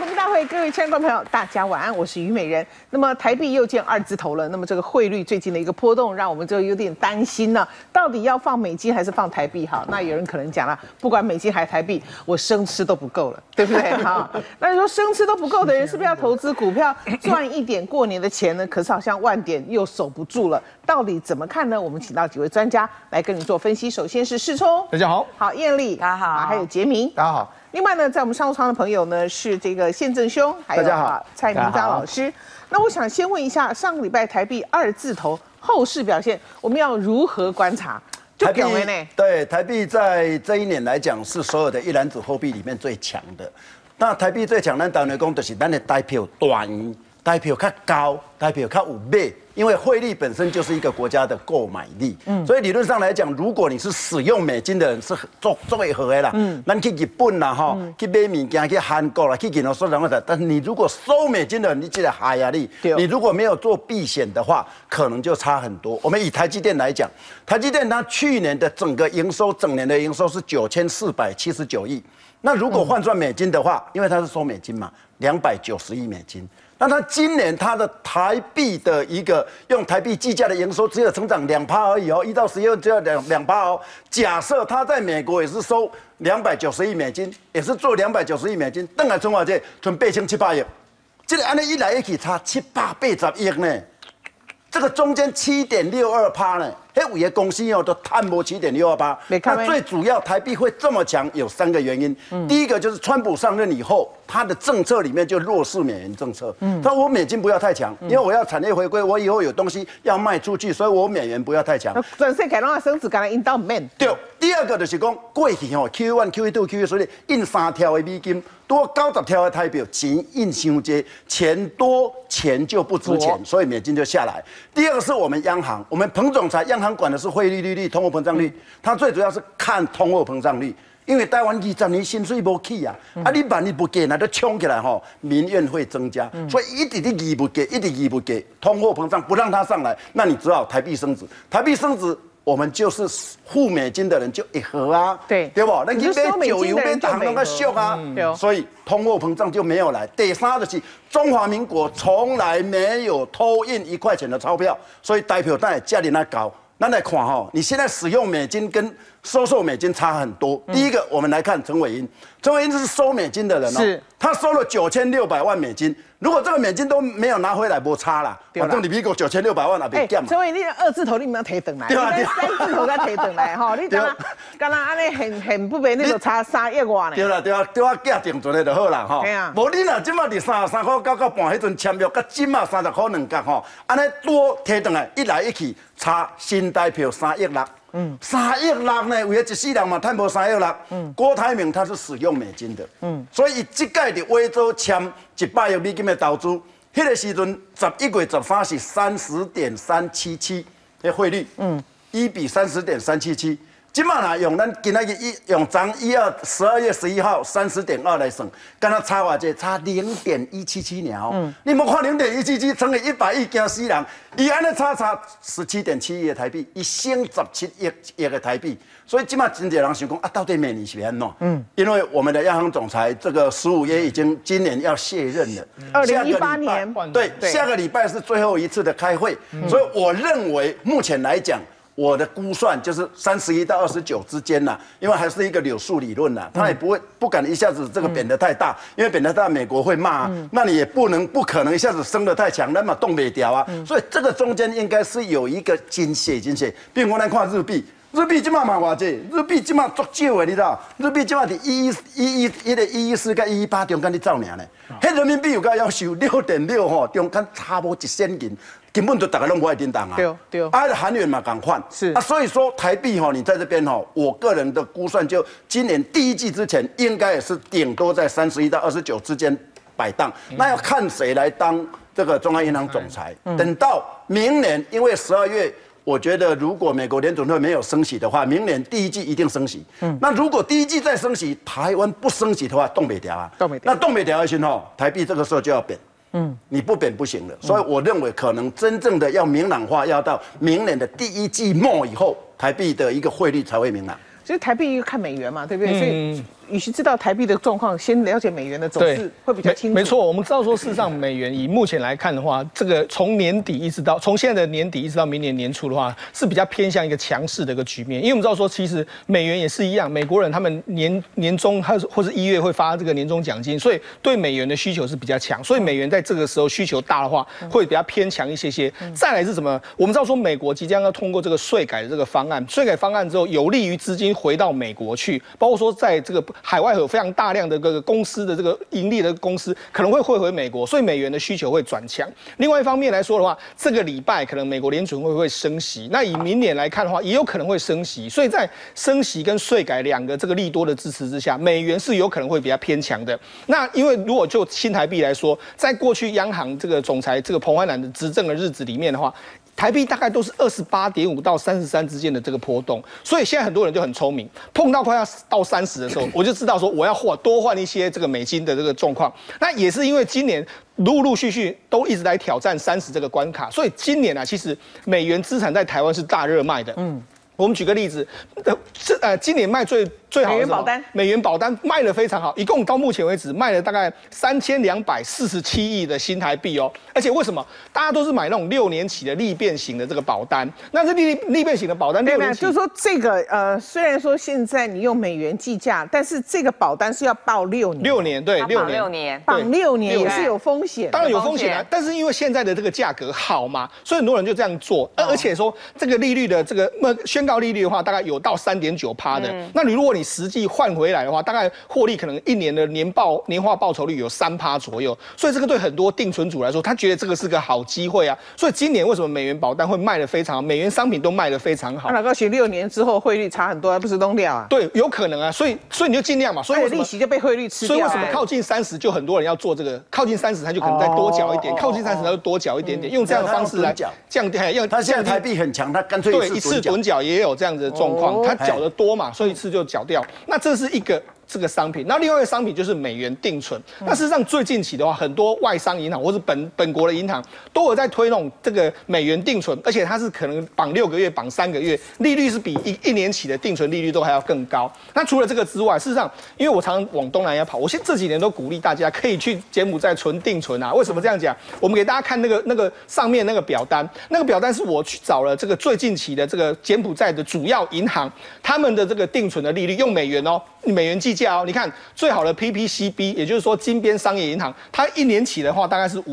国大会，各位亲爱的观众朋友，大家晚安，我是虞美人。那么台币又见二字头了，那么这个汇率最近的一个波动，让我们就有点担心呢，到底要放美金还是放台币好？那有人可能讲了，不管美金还是台币，我生吃都不够了，对不对？好，那你说生吃都不够的人，是不是要投资股票赚一点过年的钱呢？可是好像万点又守不住了，到底怎么看呢？我们请到几位专家来跟你做分析。首先是世聪， 大家好； 好，燕丽， 大家好； 还有杰明， 大家好。 另外呢，在我们商务舱的朋友呢是这个宪正兄，还有蔡明章老师。那我想先问一下，上个礼拜台币二字头后市表现，我们要如何观察？ 台币对台币在这一年来讲是所有的一篮子货币里面最强的。那台币最强，咱当然讲就是咱的台票大，台票较高，台票较有买。因为汇率本身就是一个国家的购买力，所以理论上来讲，如果你是使用美金的人，是最好的啦。咱去日本啦，去买物件，去韩国啦，去其他所有的，但是你如果收美金的人，你记得害啊你。你如果没有做避险的话，可能就差很多。我们以台积电来讲，台积电它去年的整个营收，整年的营收是9479亿。那如果换算美金的话，因为它是收美金嘛，290亿美金。那它今年它的台币的一个用台币计价的营收只有成长2%而已哦，1到11月只有2%哦。假设它在美国也是收290亿美金，也是做290亿美金，等来存偌济，存8700亿，这个安尼一来一去差780亿呢，这个中间7.62%呢。迄有的公司哦都探无7.62%，那最主要台币会这么强有3个原因。第一个就是川普上任以后，他的政策里面就弱势美元政策。他说我美金不要太强，因为我要产业回归，我以后有东西要卖出去，所以我美元不要太强。 全世界拢要升值，干来引导免。 对，第二个就是讲过去哦 ，Q1、Q2、Q3 印3条的美金，多90条的台币，钱印伤多，钱多钱就不值钱，所以美金就下来。第二个是我们央行，我们彭总裁央行管的是汇率利率、通货膨胀率，他最主要是看通货膨胀率，因为台湾20年薪水无起啊，你万一不给，那就冲起来吼，民怨会增加，所以一直你不给，一直不给，通货膨胀不让它上来，那你只好台币升值，台币升值。我们就是付美金的人就一盒啊，对不？那你买酒油、买糖那个俗啊，所以通货膨胀就没有来。第三就是中华民国从来没有偷印1块钱的钞票，所以台票当然价钱那高。咱来看哈，你现在使用美金跟收受美金差很多。第一个，我们来看陈伟英，陈伟英是收美金的人哦，他收了9600万美金。如果这个美金都没有拿回来，无差啦。反正你美国9600万也别减嘛。 陈伟英，你二字头你们要提回来，你3字头才提回来哈。你刚安尼很不便，你就差3亿外呢。 对啊，价定准的就好啦哈。无你若即马伫33块9角半，迄阵签约，甲即马30块2角吼，安尼多提回来，一来一去差新台票3亿6。3亿6呢，为了一世人嘛，赚无3亿6。郭台铭他是使用美金的，所以这届的威州签100亿美金的投资，迄个时阵11月13是30.377的汇率，1比30.377。即马啦，用咱今仔日用昨12月11号30.2来算，敢若差偌济？差0.177呢。你莫看0.177乘以100亿，惊死人！伊安尼差17.7亿的台币，伊升17亿的台币，所以即马真侪人想讲啊，到底明年是安怎？因为我们的央行总裁这个15爷已经今年要卸任了 ，2018年对，下个礼拜是最后一次的开会，所以我认为目前来讲。我的估算就是31到29之间啦，因为还是一个柳树理论啦，他也不敢一下子这个贬得太大，因为贬得大美国会骂，那你也不可能一下子升得太强，那么动不掉啊，所以这个中间应该是有一个惊险。比如我来看日币。日币即马嘛偌济，日币即马足少的，你知道？日币即马伫114甲118中间你走尔呢？迄人民币有甲要求6.6吼，中间差无1仙银，根本就大家拢不爱叮当啊。对。啊，韩元嘛共款。是啊，所以说台币吼，你在这边吼，我个人的估算就今年第一季之前，应该也是顶多在31到29之间摆荡。那要看谁来当这个中央银行总裁。等到明年，因为12月。我觉得如果美国联准会没有升息的话，明年第一季一定升息。那如果第一季再升息，台湾不升息的话，冻不掉啊。那冻不掉的时候，台币这个时候就要贬。你不贬不行了。所以我认为可能真正的要明朗化，要到明年的第一季末以后，台币的一个汇率才会明朗。 其实台币看美元嘛，对不对？所以与其知道台币的状况，先了解美元的走势会比较清楚。 没错，我们知道说，事实上美元以目前来看的话，这个从年底一直到从现在的年底一直到明年年初的话，是比较偏向一个强势的一个局面。因为我们知道说，其实美元也是一样，美国人他们年终或是1月会发这个年终奖金，所以对美元的需求是比较强，所以美元在这个时候需求大的话，会比较偏强一些些。再来是什么？我们知道说，美国即将要通过这个税改的这个方案，税改方案之后，有利于资金回到美国去，包括说在这个海外有非常大量的这个公司的这个盈利的公司可能会汇回美国，所以美元的需求会转强。另外一方面来说的话，这个礼拜可能美国联准会会升息，那以明年来看的话，也有可能会升息，所以在升息跟税改两个这个利多的支持之下，美元是有可能会比较偏强的。那因为如果就新台币来说，在过去央行这个总裁这个彭淮南的执政的日子里面的话，台币大概都是28.5到33之间的这个波动，所以现在很多人就很聪明，碰到快要到30的时候，我就知道说我要多换一些这个美金的这个状况。那也是因为今年陆陆续续都一直在挑战30这个关卡，所以今年啊，其实美元资产在台湾是大热卖的。我们举个例子，今年卖最好的美元保单卖得非常好，一共到目前为止卖了大概3247亿的新台币哦。而且为什么大家都是买那种6年期的利变型的这个保单？那这利变型的保单6年期， 就是说这个虽然说现在你用美元计价，但是这个保单是要报6年 ，6年对，6年绑6年也是有风险， 当然有风险啊。但是因为现在的这个价格好嘛，所以很多人就这样做，而且说这个利率的这个宣告利率的话，大概有到3.9%的。那如果你实际换回来的话，大概获利可能1年的年化报酬率有3%左右。所以这个对很多定存主来说，他觉得这个是个好机会啊。所以今年为什么美元保单会卖得非常好，美元商品都卖得非常好？ 那老高学6年之后汇率差很多，还不是弄掉啊？ 对，有可能啊。所以你就尽量嘛。所以利息就被汇率吃掉。 所以为什么靠近30就很多人要做这个？靠近30他就可能再多缴一点，靠近30他就多缴一点点，用这样的方式来降低。 他现在台币很强，他干脆一次趸缴也有这样子的状况，他缴得多嘛，所以一次就缴掉。那这是一个这个商品，那另外一个商品就是美元定存。那事实上最近期的话，很多外商银行或是本国的银行都有在推动这个美元定存，而且它是可能绑6个月、绑3个月，利率是比一年期的定存利率都还要更高。那除了这个之外，事实上，因为我常常往东南亚跑，我这几年都鼓励大家可以去柬埔寨存定存啊。为什么这样讲？我们给大家看那个上面那个表单，那个表单是我去找了这个最近期的这个柬埔寨的主要银行他们的这个定存的利率，用美元哦，美元计价哦。你看最好的 PPCB， 也就是说金边商业银行，它1年期的话大概是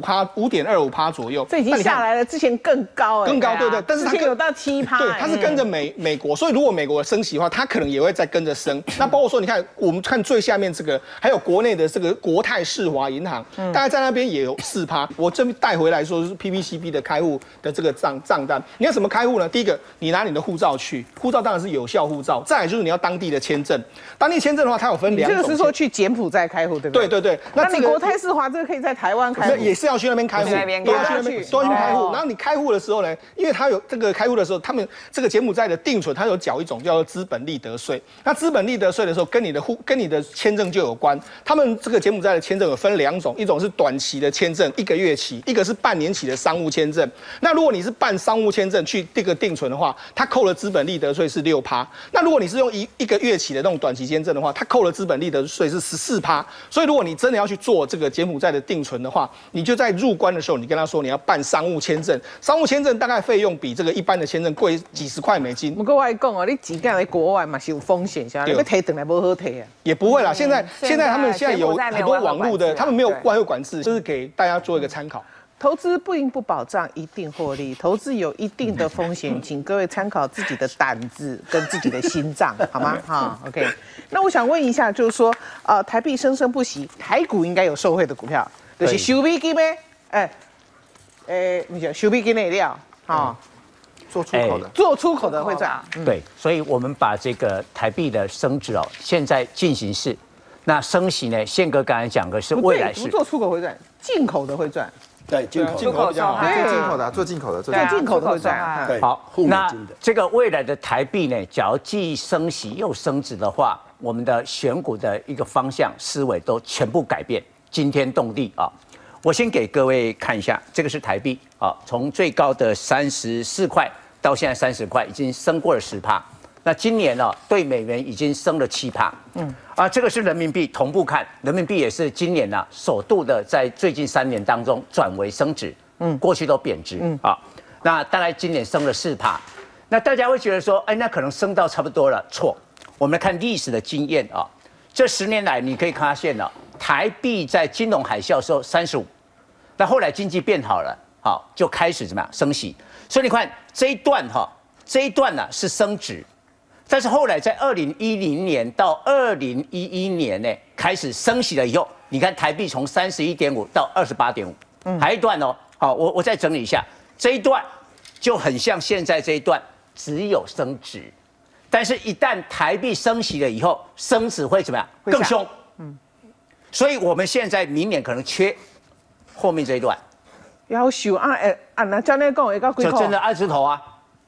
5.25%左右。 这已经下来了，之前更高更高，对不对？但是它有到7%， 对，它是跟着美国，所以如果美国升息的话，它可能也会再跟着升。那包括说，你看我们看最下面这个，还有国内的这个国泰世华银行，大概在那边也有4%。我这边带回来说是 PPCB 的开户的这个账单。你要怎么开户呢？第一个，你拿你的护照去，护照当然是有效护照。再来就是你要当地的签证，当地签证的话，它有分2种。 这个是说去柬埔寨开户，对不对？ 对。 那你国泰世华这个可以在台湾开户， 也是要去那边开户，都要去那边开户。然后你开户的时候呢，因为它有这个开户的时候，他们这个柬埔寨的定存，它有缴一种叫做资本利得税。那资本利得税的时候，跟你的签证就有关。他们这个柬埔寨的签证有分2种，一种是短期的签证，1个月期；一个是半年期的商务签证。那如果你是办商务签证去这个定存的话，它扣了资本利得税是6%。那如果你是用一个月期的那种短期签证的话，它扣了资本利得税是14%。所以如果你真的要去做这个柬埔寨的定存的话，你就在入关的时候，你跟他说你要办商务签证，商务签证大概费用比这个一般的签证贵几十块美金。 不过我讲哦，你钱在国外嘛是有风险，你要提回来不好提啊。 也不会啦，现在他们现在有很多网络的，他们没有外汇管制，就是给大家做一个参考。 投资不赢不保障一定获利，投资有一定的风险，请各位参考自己的胆子跟自己的心脏，好吗？哈 ，OK。那我想问一下，就是说，台币生生不息，台股应该有受惠的股票，就是收美金的，你讲收美金的料，哈， 做出口的， 做出口的会赚。 对，所以我们把这个台币的升值哦，现在进行式，那升息呢，宪哥刚才讲的是未来式， 不做出口会赚，进口的会赚。 对，进口比较好， 做进口的会赚。 对， 好，那这个未来的台币呢，假如既升息又升值的话，我们的选股的一个方向思维都全部改变，惊天动地啊！我先给各位看一下，这个是台币啊，从最高的34块到现在30块，已经升过了10%。 那今年呢，对美元已经升了7%。这个是人民币同步看，人民币也是今年呢首度的在最近3年当中转为升值。过去都贬值。那大概今年升了4%。那大家会觉得说，那可能升到差不多了。错，我们来看历史的经验啊，这10年来你可以发现了，台币在金融海啸的时候35，那后来经济变好了，就开始怎么样升息。所以你看这一段呢是升值。但是后来在2010年到2011年呢，开始升息了以后，你看台币从31.5到28.5，还有一段哦，好，我再整理一下，这一段就很像现在这一段，只有升值，但是一旦台币升息了以后，升值会怎么样？更凶。所以我们现在明年可能缺后面这一段。 要求那照那讲会到几块？ 就真的20头啊。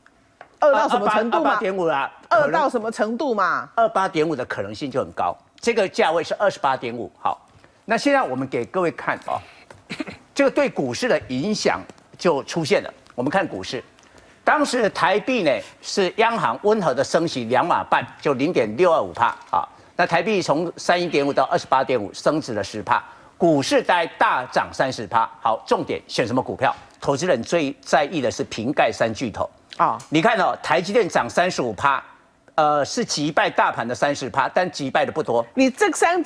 2到什么程度嘛 ？28.5啦。 2到什么程度嘛 ？28.5的可能性就很高，这个价位是28.5。好，那现在我们给各位看这个对股市的影响就出现了。我们看股市，当时的台币呢是央行温和的升息2码半，就0.625%啊。那台币从31.5到28.5，升值了10%，股市大涨30%。好，重点选什么股票？投资人最在意的是瓶盖3巨头。你看台积电涨35%，是击败大盘的30%，但击败的不多。 你这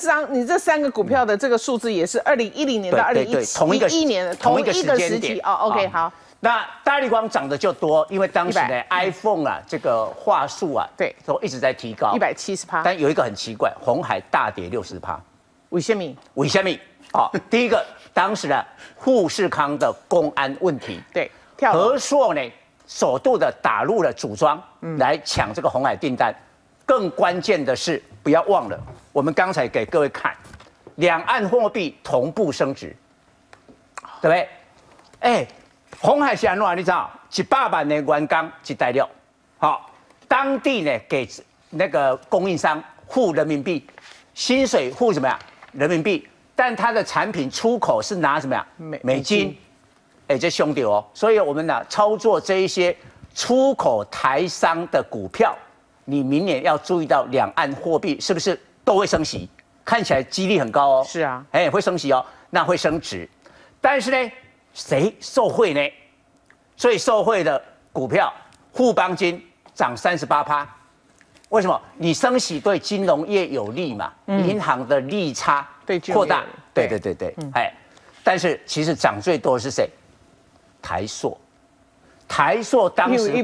3个股票的这个数字也是2010年到2011年的同一个时期OK， 好。 那大立光涨的就多，因为当时呢 iPhone 这个话术对， 都一直在提高 170%。 但有一个很奇怪，鸿海大跌60%。 为什么？ 为什么？第一个，当时富士康的公安问题， 对， 和硕呢首度的打入了组装，来抢这个鸿海订单。更关键的是，不要忘了，我们刚才给各位看，两岸货币同步升值，对不对？鸿海是安怎？你知道，100万的员工一台料，当地呢给那个供应商付人民币，薪水付什么呀？人民币，但它的产品出口是拿什么呀？美金。这兄弟所以我们操作这一些出口台商的股票，你明年要注意到两岸货币是不是都会升息？看起来几率很高是啊， 会升息那会升值。但是呢，谁受惠呢？最受惠的股票，富邦金涨38%。为什么？你升息对金融业有利嘛？银行的利差扩大。对。但是其实涨最多的是谁？台塑当时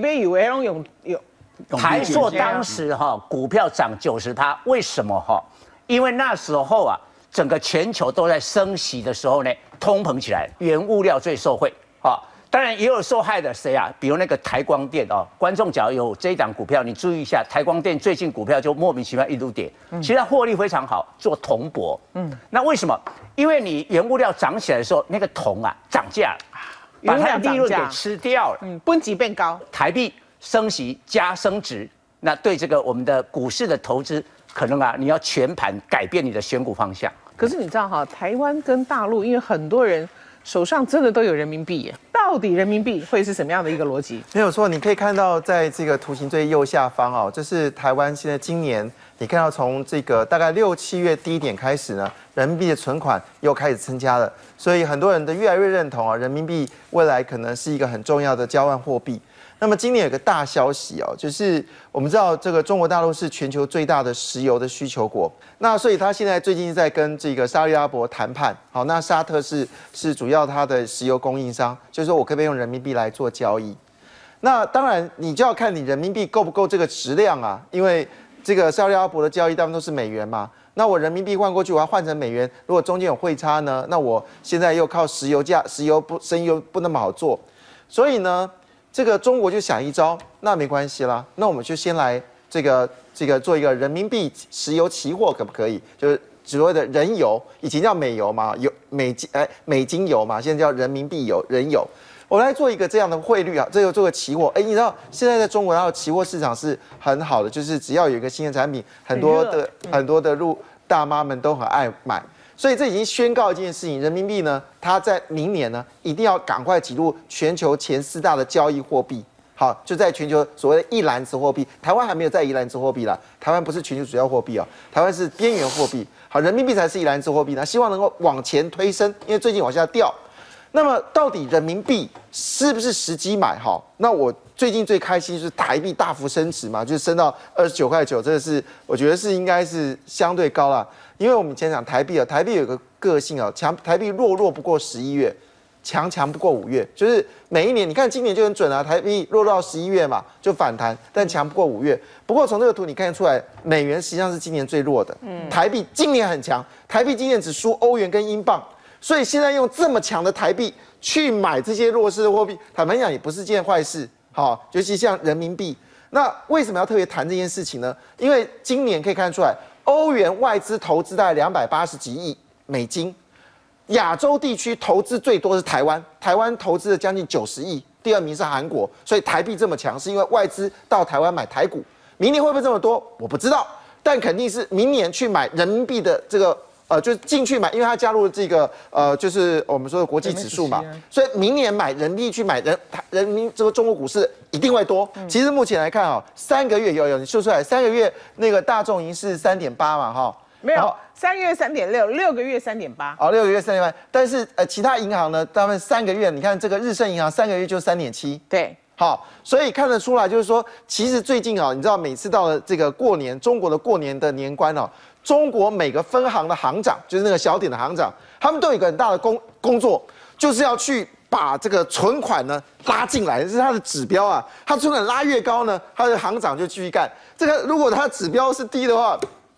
台塑当时股票涨90%，为什么因为那时候整个全球都在升息的时候呢，通膨起来，原物料最受惠当然也有受害的谁比如那个台光电观众假如有这一档股票，你注意一下，台光电最近股票就莫名其妙一路跌，其实它获利非常好，做铜箔。那为什么？因为你原物料涨起来的时候，那个铜涨价了。把它的利润给吃掉了， 本级变高， 台币升息加升值，那对这个我们的股市的投资，可能你要全盘改变你的选股方向。 可是你知道台湾跟大陆，因为很多人手上真的都有人民币耶，到底人民币会是什么样的一个逻辑？ 没有错，你可以看到在这个图形最右下方这是台湾现在今年。你看到从这个大概6、7月低点开始呢，人民币的存款又开始增加了，所以很多人都越来越认同人民币未来可能是一个很重要的交换货币。那么今年有个大消息就是我们知道这个中国大陆是全球最大的石油的需求国，那所以他现在最近在跟这个沙特阿拉伯谈判，那沙特是主要它的石油供应商，就是说我可不可以用人民币来做交易？那当然你就要看你人民币够不够这个质量因为这个沙特阿拉伯的交易大部分都是美元嘛，那我人民币换过去，我要换成美元，如果中间有汇差呢，那我现在又靠生意又不那么好做，所以呢，这个中国就想一招，那没关系啦，那我们就先来这个做一个人民币石油期货，可不可以？就是所谓的人油，以前叫美油嘛，美金油嘛，现在叫人民币油，人油。我们来做一个这样的汇率这个做个期货。你知道现在在中国，它的期货市场是很好的，就是只要有一个新的产品，很多的大妈们都很爱买，所以这已经宣告一件事情：人民币呢，它在明年呢一定要赶快挤入全球前4大的交易货币。 好，就在全球所谓的一篮子货币，台湾还没有在一篮子货币啦，台湾不是全球主要货币哦，台湾是边缘货币。好，人民币才是一篮子货币呢，希望能够往前推升，因为最近往下掉。那么到底人民币是不是时机买？好，那我最近最开心就是台币大幅升值嘛，就是升到29.9，这个是我觉得是应该是相对高了，因为我们以前讲台币啊，台币有个个性啊，台币弱不过11月。强不过5月，就是每一年，你看今年就很准啊，台币落到11月嘛就反弹，但强不过5月。不过从这个图你看得出来，美元实际上是今年最弱的，台币今年很强，台币今年只输欧元跟英镑，所以现在用这么强的台币去买这些弱势的货币，坦白讲也不是件坏事，好，尤其像人民币。那为什么要特别谈这件事情呢？因为今年可以看得出来，欧元外资投资大概280几亿美金。亚洲地区投资最多是台湾，台湾投资了将近90亿，第2名是韩国，所以台币这么强，是因为外资到台湾买台股。明年会不会这么多？我不知道，但肯定是明年去买人民币的这个就是进去买，因为它加入了这个就是我们说的国际指数嘛，所以明年买人民币去买人民这个中国股市一定会多。其实目前来看啊，3个月有你说出来，3个月那个大众银是3.8嘛，哈。 没有，3个月3.6，6个月3.8。 哦，6个月3.8，但是其他银行呢，他们3个月，你看这个日盛银行3个月就3.7。 对， 好，所以看得出来，就是说，其实最近啊，你知道每次到了这个过年，中国的过年的年关哦，中国每个分行的行长，就是那个小点的行长，他们都有一个很大的工作，就是要去把这个存款呢拉进来，这是他的指标啊。他存款拉越高呢，他的行长就继续干。这个如果他的指标是低的话，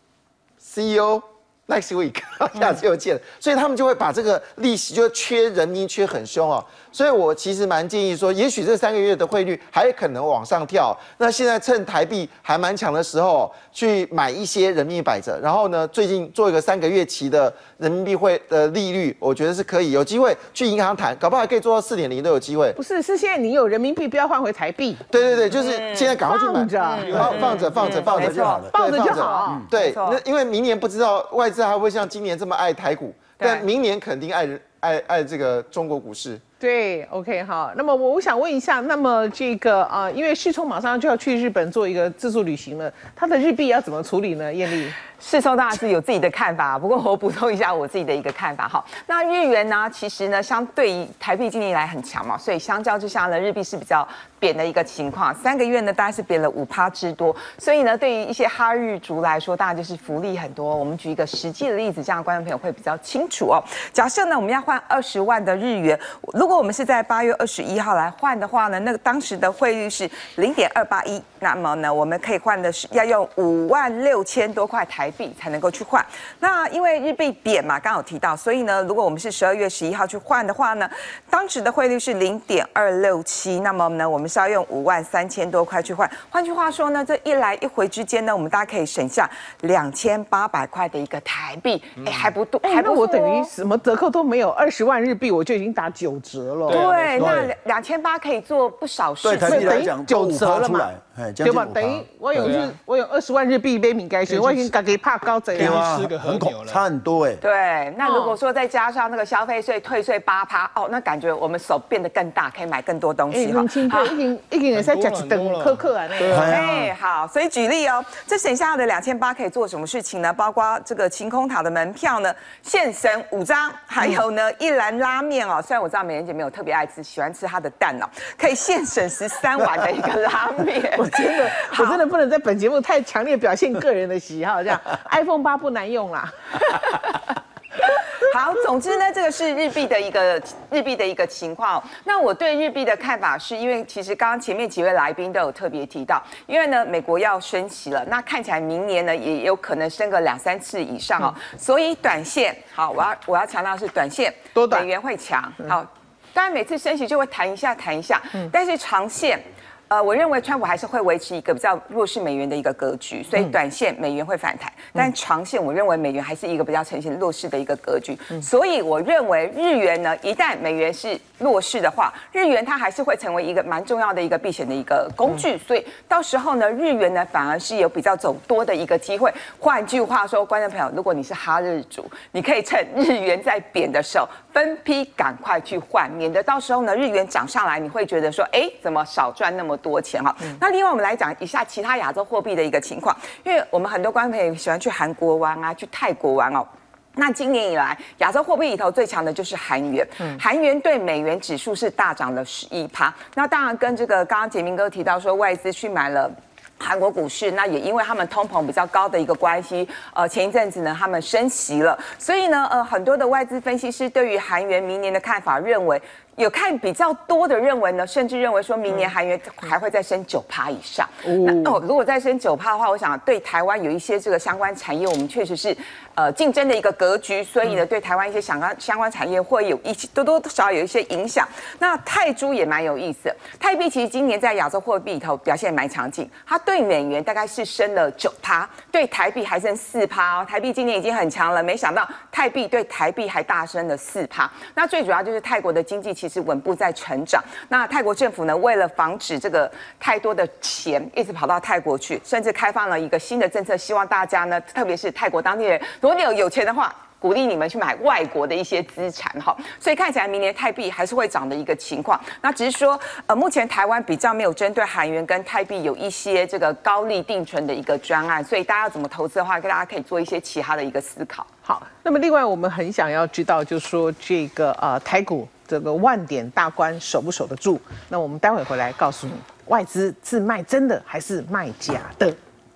CEO next week 下次又见，所以他们就会把这个利息就缺人民缺很凶哦，所以我其实蛮建议说，也许这3个月的汇率还可能往上跳，那现在趁台币还蛮强的时候，去买一些人民币摆着，然后呢，最近做一个3个月期的人民币汇的利率，我觉得是可以有机会去银行谈，搞不好还可以做到4.0都有机会。 不是，是现在你有人民币，不要换回台币。 对，就是现在赶快去买，放着就好了， 放着就好。 对，那因为明年不知道外资还会不会像今年这么爱台股，但明年肯定爱这个中国股市。 对 ，OK 好。那么我想问一下，那么这个因为世聪马上就要去日本做一个自助旅行了，他的日币要怎么处理呢？艳丽， 世聪当然是有自己的看法，不过我补充一下我自己的一个看法哈。那日元呢，其实呢，相对于台币今年以来很强嘛，所以相较之下呢，日币是比较贬的一个情况。3个月呢，大概是贬了5%之多，所以呢，对于一些哈日族来说，当然就是福利很多。我们举一个实际的例子，这样观众朋友会比较清楚哦。假设呢，我们要换20万的日元，如果我们是在8月21号来换的话呢，那个当时的汇率是0.281，那么呢，我们可以换的是要用56000多块台币才能够去换。那因为日币贬嘛，刚刚有提到，所以呢，如果我们是12月11号去换的话呢，当时的汇率是0.267，那么呢，我们是要用53000多块去换。换句话说呢，这一来一回之间呢，我们大家可以省下2800块的一个台币，还不多，还不那我等于什么折扣都没有，20万日币我就已经打9折了。 对，那2800可以做不少事。 对台币来讲 9折了嘛， 对吧？等于我有20万日币买米该学，我已经给怕高折了，吃个和牛了， 差很多哎。 对，那如果说再加上那个消费税退税8%，哦，那感觉我们手变得更大，可以买更多东西哈。 好，已经也在讲一顿克啊那个。 哎，好，所以举例哦，这省下的2800可以做什么事情呢？包括这个晴空塔的门票呢，现省5张，还有呢一兰拉面哦，虽然我知道美人姐没有特别爱吃，喜欢吃它的蛋哦，可以现省13碗的一个拉面。 我真的不能在本节目太强烈表现个人的喜好，这样 iPhone 8不难用啦。 好，总之呢，这个是日币的一个情况。那我对日币的看法是，因为其实刚刚前面几位来宾都有特别提到，因为呢美国要升息了，那看起来明年呢也有可能升个2、3次以上哦，所以短线好，我要强调的是短线美元会强。好，当然每次升息就会弹一下，但是长线。我认为川普还是会维持一个比较弱势美元的一个格局，所以短线美元会反弹，但长线我认为美元还是一个比较呈现弱势的一个格局，所以我认为日元呢，一旦美元是弱势的话，日元它还是会成为一个蛮重要的一个避险的一个工具，所以到时候呢，日元呢反而是有比较走多的一个机会。换句话说，观众朋友，如果你是哈日族，你可以趁日元在贬的时候分批赶快去换，免得到时候呢日元涨上来，你会觉得说，哎，怎么少赚那么多？ 多钱哈。那另外我们来讲一下其他亚洲货币的一个情况，因为我们很多观众朋友喜欢去韩国玩啊，去泰国玩哦。那今年以来，亚洲货币里头最强的就是韩元，韩元对美元指数是大涨了11%。那当然跟这个刚刚杰明哥提到说外资去买了韩国股市，那也因为他们通膨比较高的一个关系，前一阵子呢他们升息了，所以呢很多的外资分析师对于韩元明年的看法认为。有看比较多的认为呢，甚至认为说明年韩元还会再升9%以上。那如果再升9%的话，我想对台湾有一些这个相关产业，我们确实是竞争的一个格局，所以呢对台湾一些相关产业会有一些多多少少有一些影响。那泰铢也蛮有意思的，泰币其实今年在亚洲货币里头表现蛮强劲，它对美元大概是升了9%，对台币还剩4%哦。台币今年已经很强了，没想到泰币对台币还大升了4%。那最主要就是泰国的经济其实稳步在成长。那泰国政府呢，为了防止这个太多的钱一直跑到泰国去，甚至开放了一个新的政策，希望大家呢，特别是泰国当地人，如果你有钱的话，鼓励你们去买外国的一些资产哈。所以看起来明年泰币还是会涨的一个情况。那只是说，目前台湾比较没有针对韩元跟泰币有一些这个高利定存的一个专案，所以大家要怎么投资的话，大家可以做一些其他的一个思考。 好，那么另外我们很想要知道，就是说这个台股这个万点大关守不守得住？那我们待会回来告诉你，外资是卖真的还是卖假的？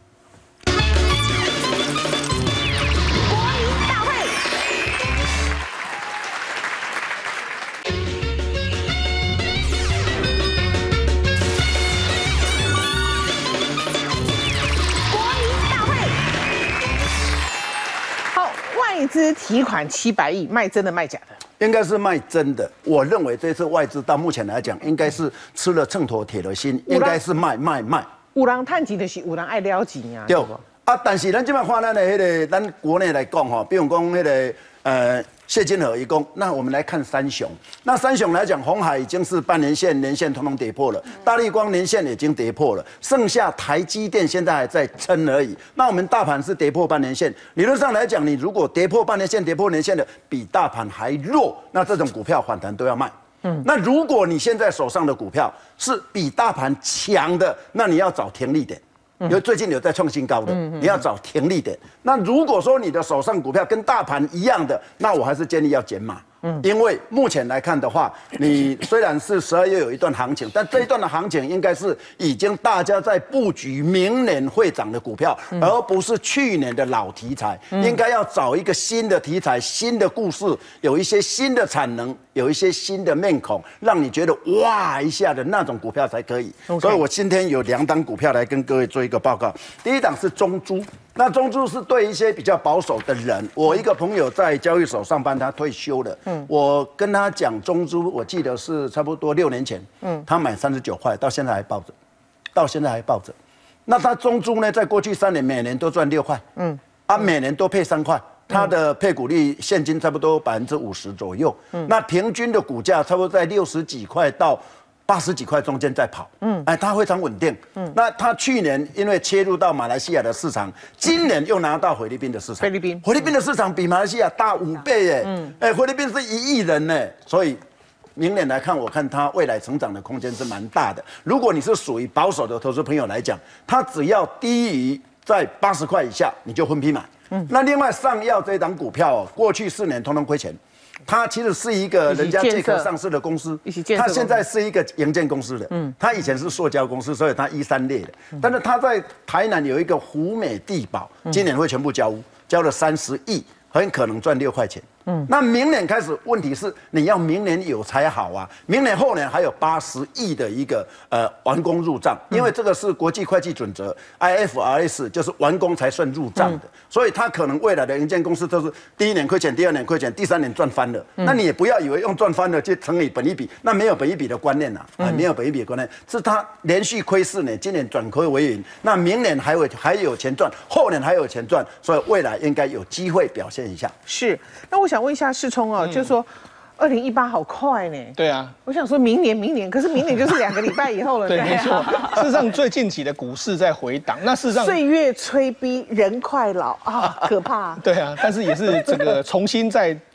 外资提款700亿，卖真的卖假的？ 应该是卖真的。我认为这次外资到目前来讲，应该是吃了秤砣铁了心，应该是卖。 有人赚钱就是有人爱了钱啊。 对啊，但是咱这边看咱的那个，咱国内来讲哈，比如讲那个谢金河一共，那我们来看三雄。那三雄来讲，鸿海已经是半年线、年线统统跌破了，大立光年线已经跌破了，剩下台积电现在还在撑而已。那我们大盘是跌破半年线，理论上来讲，你如果跌破半年线、跌破年线的，比大盘还弱，那这种股票反弹都要卖。那如果你现在手上的股票是比大盘强的，那你要找停利点。因为最近有在创新高的，你要找停利点。那如果说你的手上股票跟大盘一样的，那我还是建议要减码。因为目前来看的话，你虽然是12月有一段行情，但这一段的行情应该是已经大家在布局明年会涨的股票，而不是去年的老题材。应该要找一个新的题材、新的故事，有一些新的产能，有一些新的面孔，让你觉得哇一下的那种股票才可以。所以我今天有2档股票来跟各位做一个报告。第一档是中租。那中租是对一些比较保守的人，我一个朋友在交易所上班，他退休了。我跟他讲中租，我记得是差不多6年前，他买39块，到现在还抱着，那他中租呢，在过去3年每年都赚6块，每年都配3块。它的配股率现金差不多50%左右，那平均的股价差不多在60几块到80几块中间在跑，它非常稳定。那它去年因为切入到马来西亚的市场，今年又拿到菲律宾的市场。菲律宾的市场比马来西亚大5倍耶！菲律宾是1亿人呢，所以明年来看，我看它未来成长的空间是蛮大的。如果你是属于保守的投资朋友来讲，它只要低于在80块以下，你就分批买。那另外上药这一档股票过去4年通通亏钱。它其实是一个人家借壳上市的公司，它现在是一个营建公司的，它以前是塑胶公司，所以它13列的。但是它在台南有一个湖美地堡，今年会全部交屋，交了30亿，很可能赚6块钱。那明年开始，问题是你要明年有才好啊，明年后年还有80亿的一个完工入账，因为这个是国际会计准则 IFRS， 就是完工才算入账的，所以它可能未来的营建公司都是第1年亏钱，第2年亏钱，第3年赚翻了。那你也不要以为用赚翻了就乘以本益比，那没有本益比的观念没有本益比的观念，是它连续亏4年，今年转亏为盈，那明年还有钱赚，后年还有钱赚，所以未来应该有机会表现一下。 是，那我想问一下世聪就是说2018好快呢。 对啊， 我想说明年，可是明年就是2个礼拜以后了。 对，没错。事实上，最近期的股市在回档，那事实上岁月催逼人快老啊，可怕。 对啊，但是也是整个重新再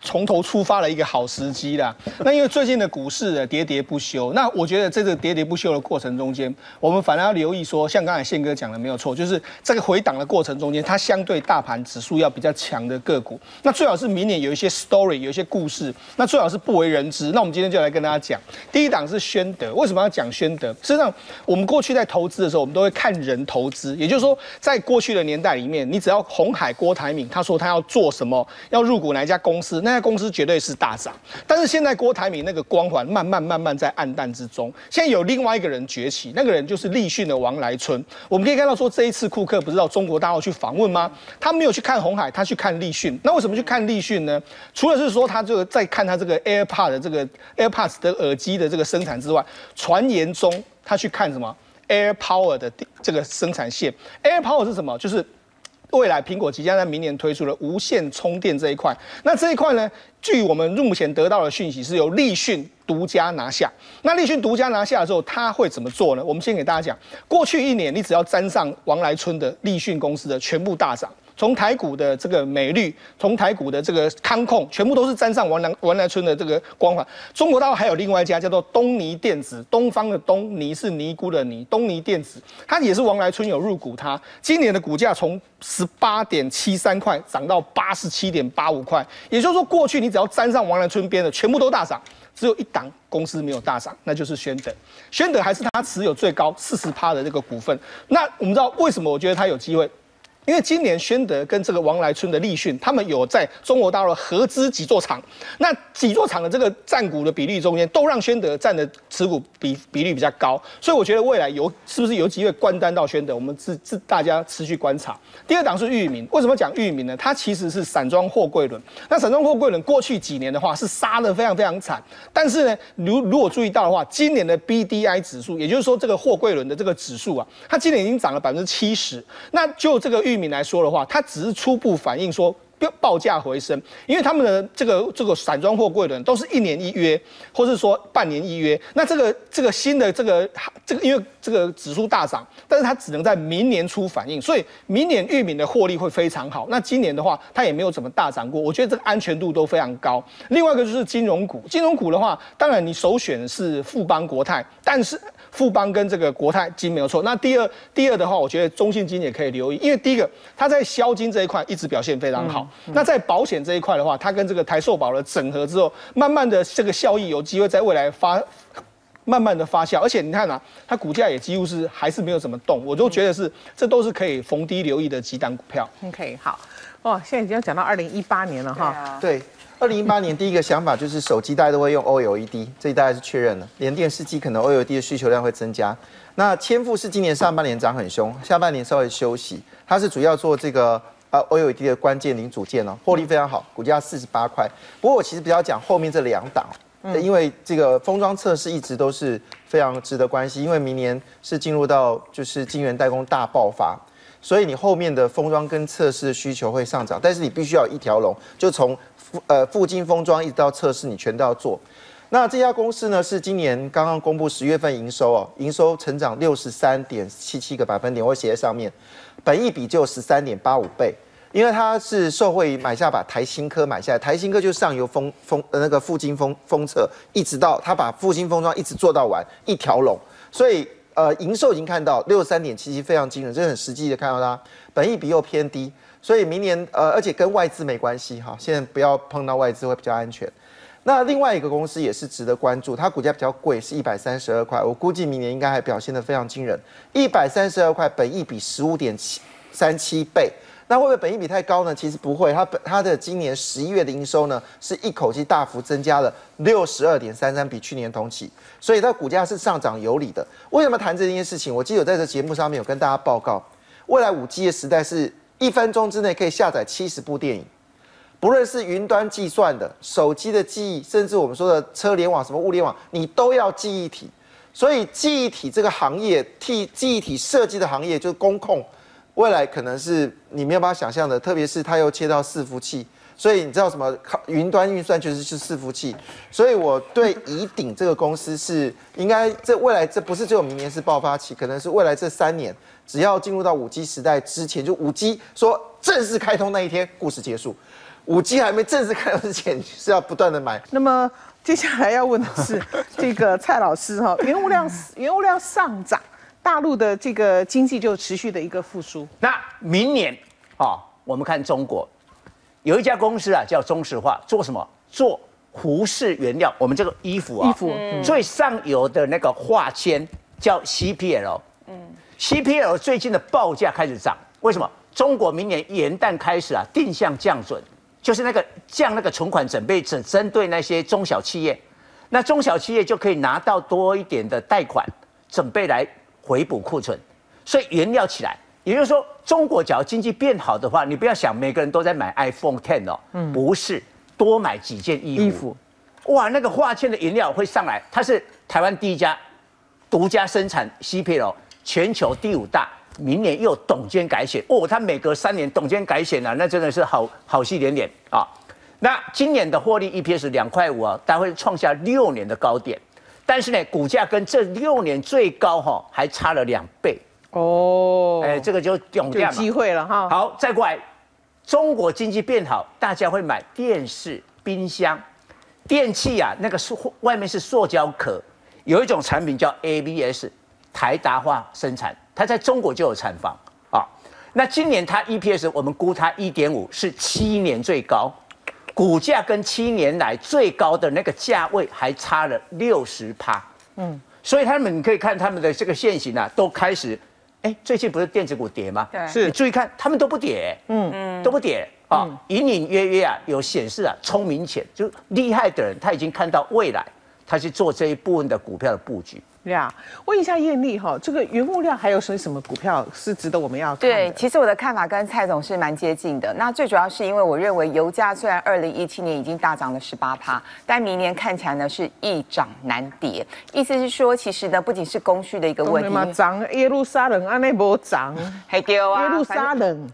从头出发的一个好时机啦。那因为最近的股市喋喋不休，那我觉得这个喋喋不休的过程中间，我们反而要留意说，像刚才宪哥讲的没有错，就是这个回档的过程中间，它相对大盘指数要比较强的个股，那最好是明年有一些 story， 有一些故事，那最好是不为人知。那我们今天就来跟大家讲，第一档是宣德。为什么要讲宣德？实际上，我们过去在投资的时候，我们都会看人投资，也就是说，在过去的年代里面，你只要鸿海郭台铭他说他要做什么，要入股哪一家公司，那家公司绝对是大涨。但是现在郭台铭那个光环慢慢在暗淡之中，现在有另外一个人崛起，那个人就是立讯的王来春。我们可以看到说，这一次库克不是到中国大陆去访问吗？他没有去看鸿海，他去看立讯。那为什么去看立讯呢？除了是说他这个在看他这个 AirPods 的这个 AirPods 的耳机的这个生产之外，传言中他去看什么 AirPower 的这个生产线。AirPower 是什么？就是未来苹果即将在明年推出的无线充电这一块。那这一块呢，据我们目前得到的讯息是由立讯独家拿下。那立讯独家拿下的时候，他会怎么做呢？我们先给大家讲，过去一年你只要沾上王来春的立讯公司的全部大涨。从台股的这个美绿，从台股的这个康控，全部都是沾上王来春的这个光环。中国大陆还有另外一家叫做东尼电子，东方的东，尼是尼姑的尼，东尼电子，它也是王来春有入股它。今年的股价从18.73块涨到87.85块，也就是说，过去你只要沾上王来春边的，全部都大涨。只有一档公司没有大涨，那就是宣德。宣德还是他持有最高40%的这个股份。那我们知道为什么我觉得他有机会？因为今年宣德跟这个王来春的立讯，他们有在中国大陆合资几座厂，那几座厂的这个占股的比例中间，都让宣德占的持股比率比较高，所以我觉得未来是不是有机会关单到宣德，我们大家持续观察。第二档是裕民，为什么讲裕民呢？它其实是散装货柜轮，那散装货柜轮过去几年的话是杀得非常非常惨，但是呢，如果注意到的话，今年的 BDI 指数，也就是说这个货柜轮的这个指数啊，它今年已经涨了70%，那就这个裕民来说的话，它只是初步反映说报价回升，因为他们的这个散装货柜轮都是1年1约，或是说半年1约。那这个新的这个因为这个指数大涨，但是它只能在明年初反映，所以明年裕民的获利会非常好。那今年的话，它也没有怎么大涨过，我觉得这个安全度都非常高。另外一个就是金融股，金融股的话，当然你首选是富邦国泰，但是富邦跟这个国泰金没有错。那第二的话，我觉得中信金也可以留意，因为第一个它在销金这一块一直表现非常好。那在保险这一块的话，它跟这个台寿保的整合之后，慢慢的这个效益有机会在未来慢慢的发酵，而且你看啊，它股价也几乎是还是没有怎么动，我都觉得这都是可以逢低留意的几档股票。 OK， 好，哦，现在已经要讲到2018年了哈。 对，2018年第一个想法就是手机大家都会用 OLED， 这大概是确认了，连电视机可能 OLED 的需求量会增加。那千富是今年上半年涨很凶，下半年稍微休息，它是主要做这个OLED 的关键零组件哦，获利非常好，股价48块。不过我其实比较讲后面这2档，因为这个封装测试一直都是非常值得关心，因为明年是进入到就是晶圆代工大爆发，所以你后面的封装跟测试的需求会上涨，但是你必须要有一条龙，就从附近封装一直到测试，你全都要做。那这家公司呢，是今年刚刚公布10月份营收哦，营收成长63.77个百分点，我写在上面，本益比就13.85倍，因为它是受惠于买下把台新科买下来，台新科就是上游那个富晶封测，一直到它把富晶封装一直做到完一条龙，所以营收已经看到63.77非常惊人，这是很实际的看到它，本益比又偏低，所以明年而且跟外资没关系哈，现在不要碰到外资会比较安全。那另外一个公司也是值得关注，它股价比较贵，是132块，我估计明年应该还表现得非常惊人。132块，本益比15.37倍，那会不会本益比太高呢？其实不会，它的今年11月的营收呢，是一口气大幅增加了62.33%，比去年同期，所以它股价是上涨有理的。为什么谈这件事情？我记得我在这节目上面有跟大家报告，未来5G 的时代是1分钟之内可以下载70部电影。不论是云端计算的、手机的记忆，甚至我们说的车联网、什么物联网，你都要记忆体。所以记忆体这个行业，记忆体设计的行业就是工控，未来可能是你没有办法想象的。特别是它又切到伺服器，所以你知道什么云端运算就是伺服器。所以我对宜鼎这个公司是应该未来这不是只有明年是爆发期，可能是未来这3年，只要进入到5G 时代之前，就5G 说正式开通那一天，故事结束。 5G 还没正式开之前是要不断的买。 那么接下来要问的是，这个蔡老师哈，原物料上涨，大陆的这个经济就持续的一个复苏。 那明年我们看中国有一家公司啊，叫中石化，做什么？做服饰原料。我们这个衣服最上游的那个化纤叫 CPL，CPL 最近的报价开始涨，为什么？中国明年元旦开始啊，定向降准，就是降那个存款准备只针对那些中小企业，那中小企业就可以拿到多一点的贷款，准备来回补库存，所以原料起来。也就是说，中国只要经济变好的话，你不要想每个人都在买 iPhone 10哦，不是，多买几件衣服，哇，那个化纤的原料会上来，它是台湾第一家独家生产 CPL， 全球第5大。明年又有董监改选它每隔3年董监改选啊，那真的是好戏连连啊。那今年的获利 EPS 2.5块啊，大概会创下6年的高点，但是呢，股价跟这6年最高还差了2倍这个就有机会了哈。 好，再过来，中国经济变好，大家会买电视、冰箱、电器啊，那个外面是塑胶壳，有一种产品叫 ABS， 台达化生产。它在中国就有产房那今年它 EPS 我们估它 1.5 是7年最高，股价跟7年来最高的那个价位还差了60%。所以你可以看他们的这个现形啊，都开始，最近不是电子股跌吗？ 对， 是。你注意看，他们都不跌，都不跌隐隐约约啊，有显示啊，聪明钱就厉害的人，他已经看到未来，他去做这一部分的股票的布局。 问一下艳丽哈，这个原物料还有什么股票是值得我们要看的？ 对，其实我的看法跟蔡总是蛮接近的。那最主要是因为我认为油价虽然2017年已经大涨了18%，但明年看起来呢是易涨难跌。意思是说，其实呢不仅是供需的一个问题， 涨耶路撒冷安内没涨， 还丢啊， 耶路撒冷，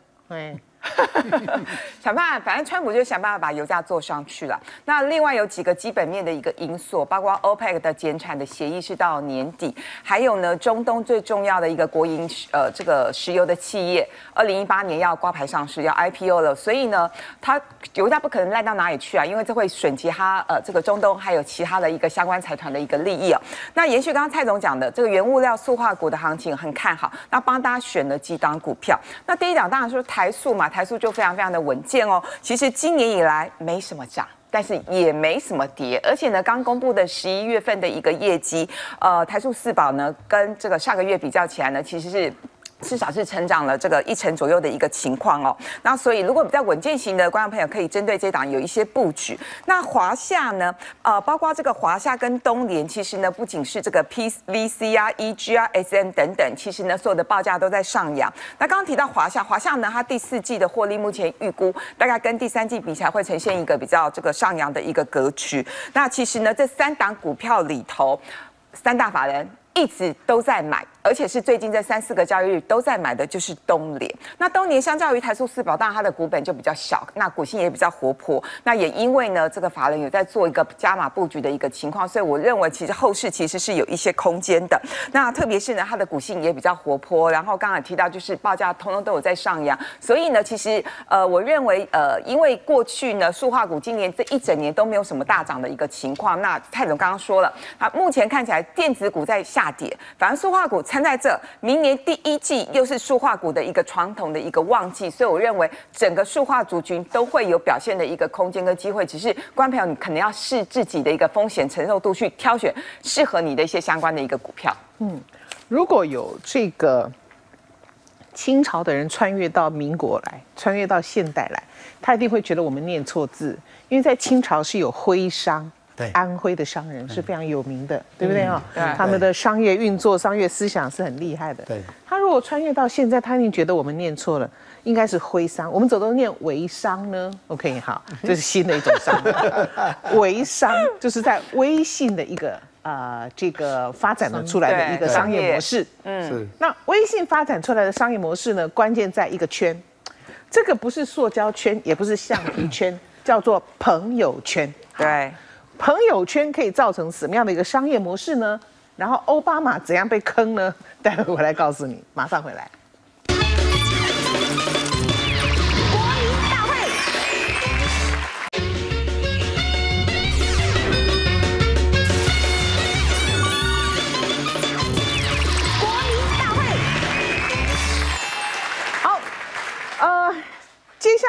想办法，反正川普就想办法把油价做上去了。那另外有几个基本面的一个因素，包括 OPEC 的减产的协议是到年底，还有呢中东最重要的一个国营这个石油的企业，2018年要挂牌上市，要 IPO 了，所以呢，它油价不可能烂到哪里去啊，因为这会损及它这个中东还有其他的一个相关财团的一个利益哦。那延续刚刚蔡总讲的这个原物料塑化股的行情很看好，那帮大家选了几档股票。那第一档当然说台塑嘛。台塑就非常非常的稳健哦，其实今年以来没什么涨，但是也没什么跌，而且呢，刚公布的11月份的一个业绩，台塑四宝呢跟这个上个月比较起来呢，其实是。至少是成长了这个1成左右的一个情况哦。那所以如果比较稳健型的观众朋友，可以针对这档有一些布局。那华夏呢，包括这个华夏跟东联，其实呢不仅是这个 PVC 啊、EG 啊、SM 等等，其实呢所有的报价都在上扬。那刚刚提到华夏呢，它第4季的获利目前预估大概跟第3季比起来会呈现一个比较这个上扬的一个格局。那其实呢这3档股票里头，3大法人一直都在买，而且是最近这3、4个交易日都在买的就是东联。那东联相较于台塑四宝，当然它的股本就比较小，那股性也比较活泼。那也因为呢，这个法人有在做一个加码布局的一个情况，所以我认为其实后市其实是有一些空间的。那特别是呢，它的股性也比较活泼，然后刚才提到就是报价通通都有在上扬，所以呢，其实我认为因为过去呢，塑化股今年这1整年都没有什么大涨的一个情况。那蔡总刚刚说了，目前看起来电子股在下跌，反而塑化股撑在这，明年第1季又是塑化股的一个传统的一个旺季，所以我认为整个塑化族群都会有表现的一个空间跟机会，只是观众朋友你可能要视自己的一个风险承受度去挑选适合你的一些相关的一个股票。 如果有这个清朝的人穿越到民国来，穿越到现代来，他一定会觉得我们念错字，因为在清朝是有徽商。安徽的商人是非常有名的，对不对啊？他们的商业运作、商业思想是很厉害的。他如果穿越到现在，他一定觉得我们念错了，应该是徽商，我们走都念微商呢。OK， 好，这是新的一种商。微商就是在微信的一个这个发展的出来的一个商业模式。 是。 那微信发展出来的商业模式呢，关键在一个圈，这个不是塑胶圈，也不是橡皮圈，叫做朋友圈。 对。 朋友圈可以造成什么样的一个商业模式呢？然后奥巴马怎样被坑呢？待会我来告诉你，马上回来。国民大会。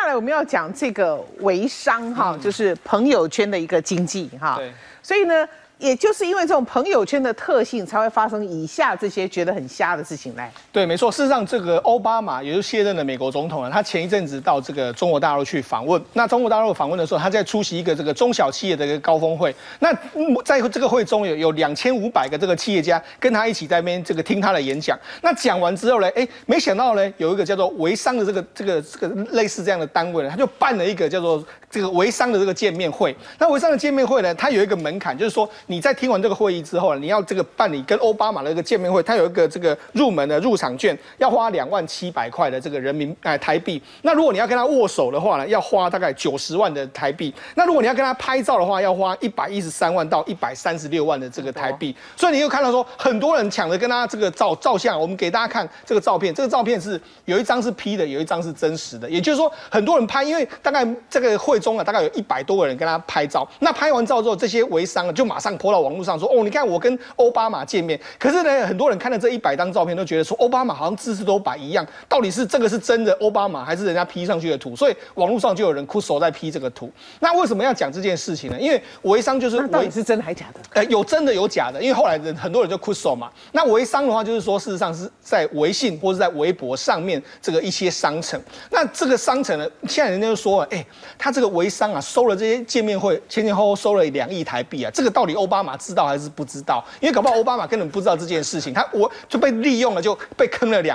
来我们要讲这个微商哈，就是朋友圈的一个经济哈。 对， 所以呢，也就是因为这种朋友圈的特性，才会发生以下这些觉得很瞎的事情来。 对，没错。事实上，这个奥巴马也就是卸任的美国总统他前一阵子到这个中国大陆去访问。那中国大陆访问的时候，他在出席一个这个中小企业的一个高峰会。那在这个会中有2500个这个企业家跟他一起在那边这个听他的演讲。那讲完之后呢，没想到呢，有一个叫做微商的这个类似这样的单位呢，他就办了一个叫做这个微商的这个见面会。那微商的见面会呢，它有一个门槛，就是说你在听完这个会议之后，你要这个办理跟奥巴马的一个见面会，它有一个这个入门的入场券，要花2700块的这个台币。那如果你要跟他握手的话呢，要花大概90万的台币。那如果你要跟他拍照的话，要花113万到136万的这个台币。所以你又看到说，很多人抢着跟他这个照相。我们给大家看这个照片，这个照片是有一张是 P 的，有一张是真实的。也就是说，很多人拍，因为大概这个会中大概有100多个人跟他拍照。那拍完照之后，这些微商就马上po到网络上说，你看我跟奥巴马见面。可是呢，很多人看了这100张照片，都觉得说奥巴马好像姿势都摆一样，到底是这个是真的奥巴马，还是人家 P 上去的图？所以网络上就有人哭手在 P 这个图。那为什么要讲这件事情呢？因为微商就是到底是真的还假的？ 有真的有假的，因为后来很多人就哭手嘛。那微商的话，就是说事实上是在微信或者在微博上面这个一些商城。那这个商城呢，现在人家就说，他这个微商啊，收了这些见面会前后收了2亿台币啊，这个到底奥巴马知道还是不知道？因为搞不好奥巴马根本不知道这件事情，我就被利用了，就被坑了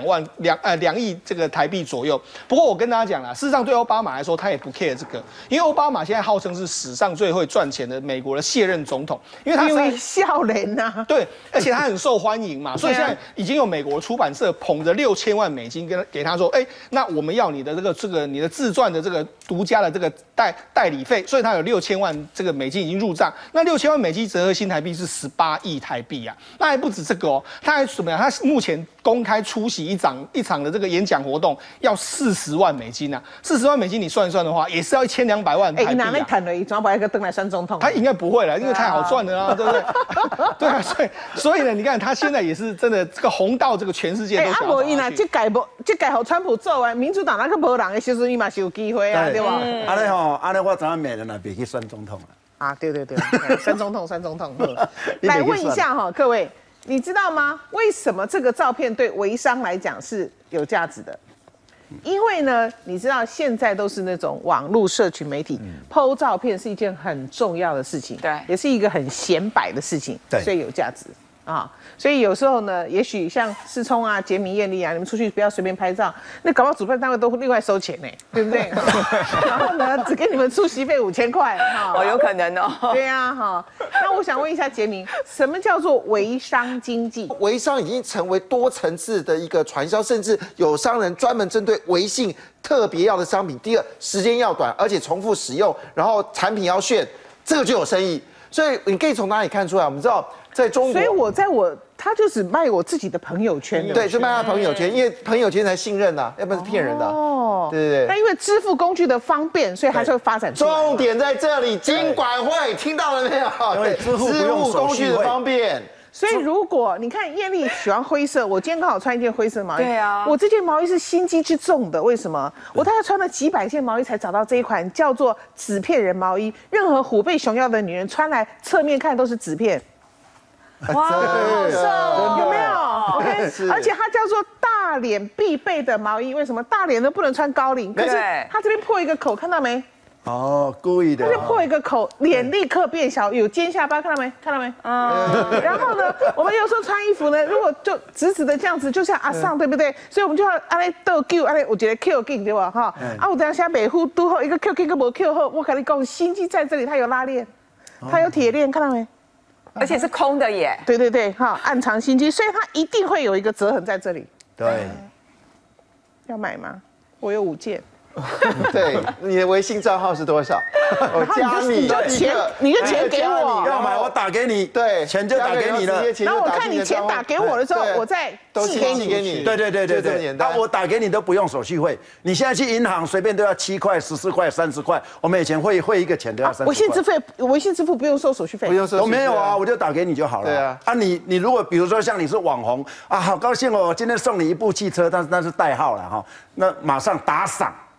2亿这个台币左右。不过我跟大家讲啦，事实上对奥巴马来说，他也不 care 这个，因为奥巴马现在号称是史上最会赚钱的美国的卸任总统，因为他笑人呐， 对，而且他很受欢迎嘛，所以现在已经有美国出版社捧着6000万美金给他说，那我们要你的你的自传的这个独家的这个代理费，所以他有6000万这个美金已经入账。那6000万美金折合新台币是18亿台币啊，那还不止这个哦，他还怎么样？他目前公开出席一场的这个演讲活动要40万美金啊，40万美金你算一算的话，也是要1200万台币啊。 哪里谈了一转把一个登来选总统？ 他应该不会了，因为太好赚了啊，对不对？对啊，所以呢，你看他现在也是真的这个红到这个全世界都想要找他去。 这改好川普做完，民主党那个无人的时阵，伊嘛是有机会啊，对吧？ 安尼我知影美人啊，别去选总统了。 啊，对，选总统。来问一下哈，各位，你知道吗？为什么这个照片对微商来讲是有价值的？因为呢，你知道现在都是那种网络社群媒体，po 照片是一件很重要的事情， 对， 也是一个很显摆的事情，所以有价值啊。所以有时候呢，也许像世聪啊、杰明、艳丽啊，你们出去不要随便拍照，那搞不好主办单位都另外收钱呢，对不对？然后呢，只给你们出席费5000块， 有可能哦。 对呀，那我想问一下杰明，什么叫做微商经济？ 微商已经成为多层次的一个传销，甚至有商人专门针对微信特别要的商品。第二，时间要短，而且重复使用，然后产品要炫，这个就有生意。所以你可以从哪里看出来？我们知道，在中国， 所以他就只卖我自己的朋友圈， 对，就卖他朋友圈，因为朋友圈才信任啊，要不然是骗人的。哦，对。 那因为支付工具的方便，所以它就会发展出来。 重点在这里，金管会听到了没有？ 对，支付工具的方便。 所以如果你看艳丽喜欢灰色，我今天刚好穿一件灰色毛衣。 对啊， 我这件毛衣是心机之重的，为什么？我大概穿了几百件毛衣才找到这一款叫做纸片人毛衣。任何虎背熊腰的女人穿来，侧面看都是纸片。 哇，好瘦， 有没有 ？OK， 而且它叫做大脸必备的毛衣。为什么大脸都不能穿高领？可是它这边破一个口，看到没？ 故意的。 它就破一个口，脸立刻变小，有尖下巴，看到没？然后呢，我们有时候穿衣服呢，如果就直直的这样子，就像阿尚，对不对？所以我们就要安尼倒 Q， 安尼我觉得 Q 紧对吧？我等下美户都后一个 Q 跟没 Q 后，我跟你讲，心机在这里，它有拉链，它有铁链，看到没？ 而且是空的耶。 对，暗藏心机，所以它一定会有一个折痕在这里。 对， 要买吗？我有5件。 对，你的微信账号是多少？我加你就钱，你的钱给我。 要买我打给你， 对， 钱就打给你了。 然后我看你钱打给我的时候，我再寄给你。 对，就这么简单。我打给你都不用手续费，你现在去银行随便都要7块、14块、30块。我们以前汇一个钱都要30块。 微信支付不用收手续费， 不用收。 我没有啊，我就打给你就好了。 对啊。 你如果比如说像你是网红啊，好高兴哦，我今天送你一部汽车，但是那是代号了哈，那马上打赏。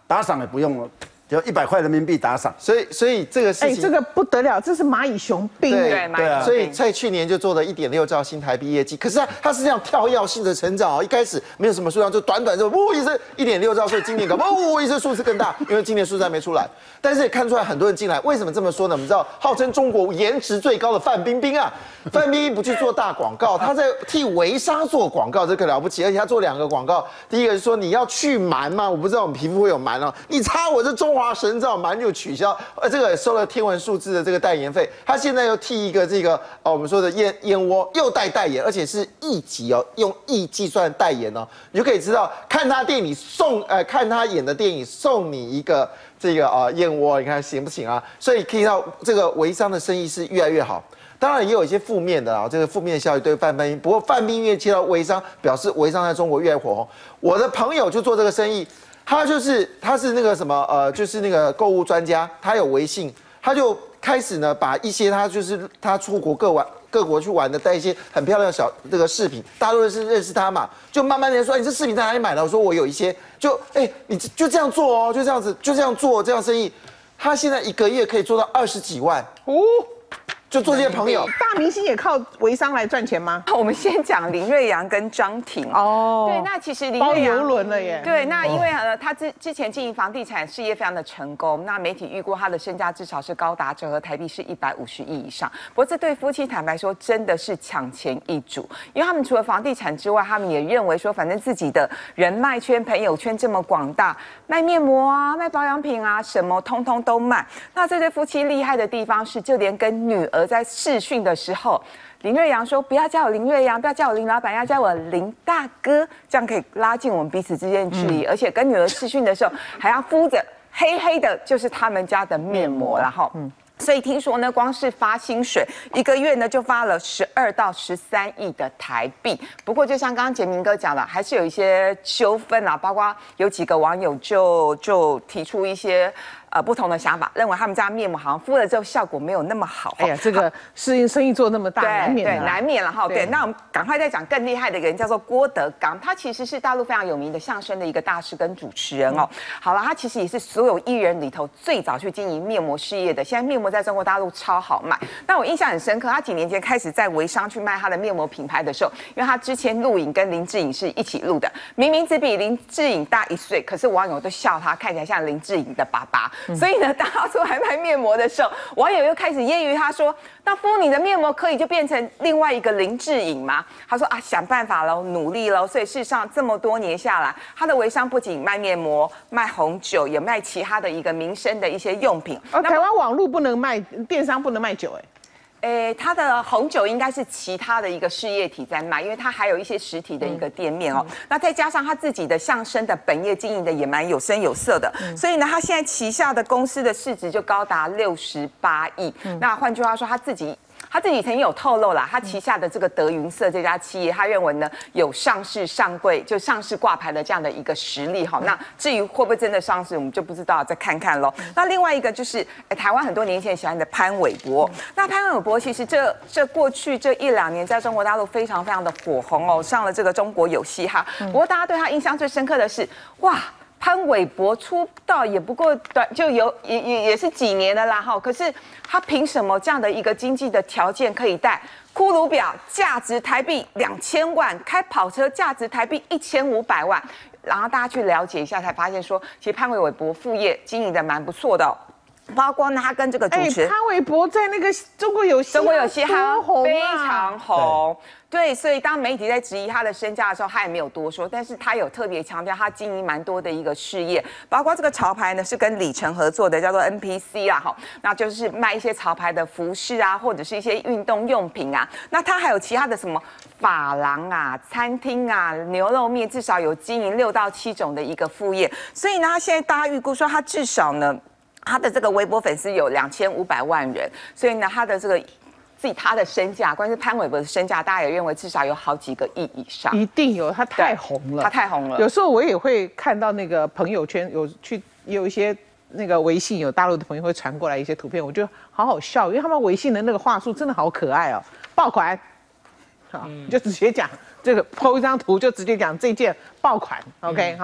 打赏也不用了。就100块人民币打赏， 所以这个事情， 这个不得了，这是蚂蚁雄兵， 对啊，所以在去年就做了1.6兆新台币业绩，可是它是这样跳跃性的成长哦，一开始没有什么数量，就短就一声1.6兆，所以今年搞一声数字更大，因为今年数字还没出来，但是也看出来很多人进来，为什么这么说呢？我们知道号称中国颜值最高的范冰冰啊，范冰冰不去做大广告，她在替微商做广告，这个了不起，而且她做2个广告，第一个是说你要去螨吗？我不知道我们皮肤会有螨哦，你擦我这中华神皂蛮就取消，这个也收了天文数字的这个代言费。他现在又替一个我们说的燕窝又代言，而且是亿级哦，用亿计算代言哦，你就可以知道看他电影看他演的电影送你一个燕窝，你看行不行啊？所以可以到这个微商的生意是越来越好。当然也有一些负面的啊，这个负面的效益对范冰冰。不过范冰冰切到微商，表示微商在中国越来越火红。我的朋友就做这个生意。他是那个什么就是那个购物专家，他有微信，他就开始呢把一些他出国各国去玩的带一些很漂亮的小这个饰品，大家都认识他嘛，就慢慢的说，你这饰品在哪里买的？我说我有一些，你就这样做哦，就这样子，就这样做这样生意，他现在1个月可以做到20几万哦。就做这些朋友， 大明星也靠微商来赚钱吗？ 我们先讲林瑞阳跟张庭哦，对，那其实林瑞阳包邮轮了耶。 对，那因为他之前经营房地产事业非常的成功，那媒体预估他的身价至少是高达折合台币是150亿以上。不过这对夫妻坦白说真的是抢钱一族，因为他们除了房地产之外，他们也认为说，反正自己的人脉圈、朋友圈这么广大，卖面膜啊、卖保养品啊，什么通通都卖。那这对夫妻厉害的地方是，就连跟女儿在视讯的时候，林瑞阳说：“不要叫我林瑞阳，不要叫我林老板，要叫我林大哥，这样可以拉近我们彼此之间的距离。而且跟女儿视讯的时候，还要敷着黑黑的，就是他们家的面膜，然后所以听说呢，光是发薪水1个月呢，就发了12到13亿的台币。不过，就像刚刚杰明哥讲的，还是有一些纠纷啦，包括有几个网友就提出一些。”不同的想法，认为他们家面膜好像敷了之后效果没有那么好。 哎呀，这个生意做那么大，难免难免了哈。对，那我们赶快再讲更厉害的一个人，叫做郭德纲，他其实是大陆非常有名的相声的一个大师跟主持人哦。好了，他其实也是所有艺人里头最早去经营面膜事业的。现在面膜在中国大陆超好卖。那我印象很深刻，他几年前开始在微商去卖他的面膜品牌的时候，因为他之前录影跟林志颖是一起录的，明明只比林志颖大1岁，可是网友都笑他看起来像林志颖的爸爸。所以呢，当他出来卖面膜的时候，网友又开始揶揄他说：“那敷你的面膜可以就变成另外一个林志颖吗？”他说：“啊，想办法喽，努力喽。”所以事实上，这么多年下来，他的微商不仅卖面膜、卖红酒，也卖其他的一个民生的一些用品。 台湾网络不能卖，电商不能卖酒， 他的红酒应该是其他的一个事业体在卖，因为他还有一些实体的一个店面哦。那再加上他自己的相声的本业经营的也蛮有声有色的，所以呢，他现在旗下的公司的市值就高达68亿。那换句话说，他自己曾经有透露啦，他旗下的这个德云社这家企业，他认为呢有上市上柜就上市挂牌的这样的一个实力哈。那至于会不会真的上市，我们就不知道，再看看喽。那另外一个就是台湾很多年轻人喜欢的潘玮柏。那潘玮柏其实这过去这1、2年在中国大陆非常非常的火红哦，上了这个中国有嘻哈。不过大家对他印象最深刻的是，哇！潘玮柏出道也不过也是几年的啦哈，可是他凭什么这样的一个经济的条件可以带骷髅表价值台币2000万，开跑车价值台币1500万？然后大家去了解一下，才发现说，其实潘玮柏副业经营的蛮不错的哦。包括呢，他跟这个主持人潘玮柏在那个中国有嘻哈非常红。对，所以当媒体在质疑他的身价的时候，他也没有多说，但是他有特别强调他经营蛮多的一个事业，包括这个潮牌呢是跟李晨合作的，叫做 NPC 啦，哈，那就是卖一些潮牌的服饰啊，或者是一些运动用品啊。那他还有其他的什么发廊啊、餐厅啊、牛肉面，至少有经营6到7种的一个副业。所以呢，他现在大家预估说，他至少呢，他的这个微博粉丝有2500万人，所以呢，他的这个。他的身价，关于潘玮柏的身价，大家也认为至少有好几个亿以上。 一定有，他太红了， 他太红了。 有时候我也会看到那个朋友圈有一些那个微信有大陆的朋友会传过来一些图片，我觉得好好笑，因为他们微信的那个话术真的好可爱哦。爆款，好，就直接讲这个 po 一张图就直接讲这件爆款 ，OK 哈。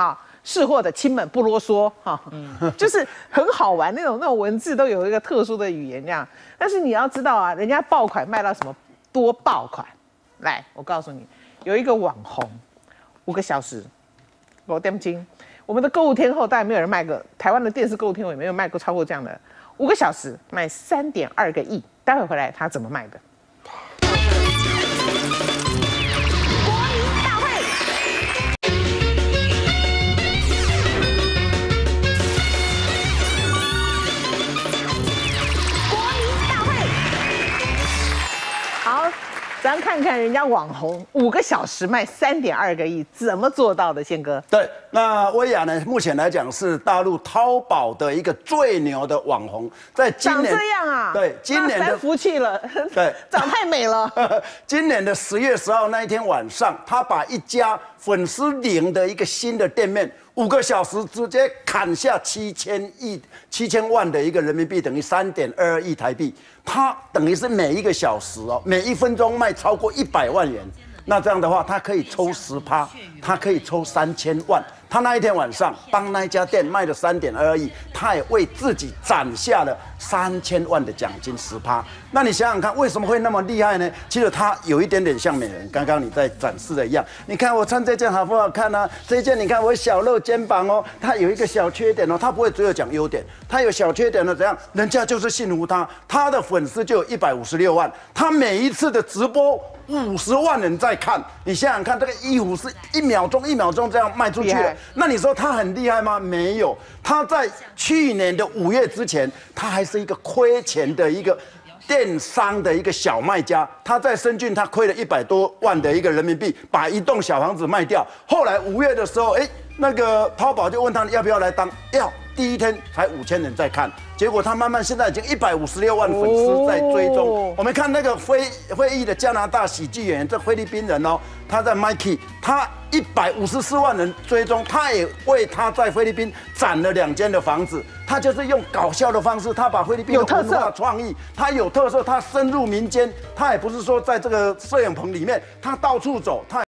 是货的亲们不啰嗦哈，就是很好玩那种文字都有一个特殊的语言这样。但是你要知道啊，人家爆款卖到什么多爆款，来，我告诉你，有一个网红5个小时5点钟，我们的购物天后大概没有人卖过，台湾的电视购物天后也没有卖过超过这样的5个小时卖3.2个亿，待会回来他怎么卖的？咱看看人家网红5个小时卖3.2个亿，怎么做到的？宪哥， 对，那薇娅呢？目前来讲是大陆淘宝的一个最牛的网红，在今年长这样啊？ 对，今年的服气了， 对， 长太美了。 今年的10月10号那一天晚上，他把一家粉丝零的一个新的店面，5个小时直接砍下7000万的一个人民币，等于3.22亿台币。他等于是每一个小时每1分钟卖超过100万元。那这样的话，他可以抽10%，他可以抽3000万。他那一天晚上帮那一家店卖了3.22亿，他也为自己攒下了3000万的奖金10%。那你想想看，为什么会那么厉害呢？其实他有一点点像美人，刚刚你在展示的一样。你看我穿这件好不好看啊？这一件你看我小露肩膀哦，他有一个小缺点哦，他不会只有讲优点，他有小缺点呢，怎样？人家就是信服他，他的粉丝就有156万，他每一次的直播50万人在看，你想想看，这个衣服是1秒钟1秒钟这样卖出去的，那你说他很厉害吗？没有，他在去年的5月之前，他还是一个亏钱的一个电商的一个小卖家。他在深圳，他亏了100多万的一个人民币，把一栋小房子卖掉。后来5月的时候，那个淘宝就问他要不要来当，要。第一天才5000人在看，结果他慢慢现在已经156万粉丝在追踪。我们看那个非裔的加拿大喜剧演员，这菲律宾人哦，他在 Mikey， 他154万人追踪，他也为他在菲律宾攒了2间的房子。他就是用搞笑的方式，他把菲律宾的文化创意，他有特色，他深入民间，他也不是说在这个摄影棚里面，他到处走，他。